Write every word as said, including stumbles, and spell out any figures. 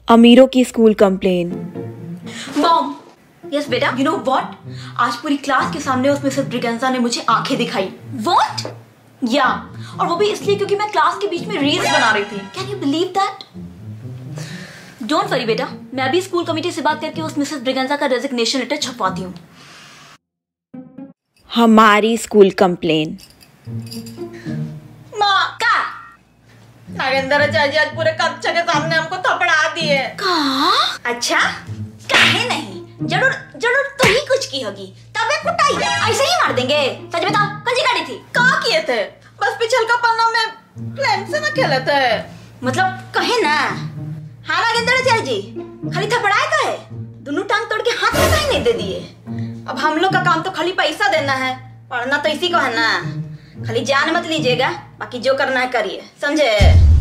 अमीरों की school complain. Mom, yes बेटा, यू नो व्हाट, आज पूरी क्लास के सामने उस मिसेस ब्रिगेंजा ने मुझे आंखें दिखाई। व्हाट? या, और वो भी इसलिए क्योंकि मैं क्लास के बीच में रील्स बना रही थी। Can you believe that? Don't worry बेटा, मैं भी स्कूल कमेटी से बात करके उस मिसेस ब्रिगेंजा का रेजिग्नेशन लेटर छपवाती हूँ। हमारी स्कूल कंप्लेन। माँ का नागेंद्र आचार्य आज पूरे कक्षा के सामने हमको थपड़ा दिए। का? अच्छा, काहे नहीं, जरूर जरूर तू ही कुछ की होगी, तबे कुटाई ऐसे ही मार देंगे। सच बताओ, कौन सी गाड़ी थी? का किए थे? बस पिछल का पन्ना में प्लेन से ना खेले थे। मतलब कहे ना। हाँ नागेंद्र आचार्य जी, खाली थपड़ाए का है, दोनों टांग तोड़ के हाथ में कहीं नहीं दे दिए। अब हम लोग का काम तो खाली पैसा देना है, पढ़ना तो इसी को है ना। खाली जान मत लीजिएगा, बाकी जो करना है करिए, समझे?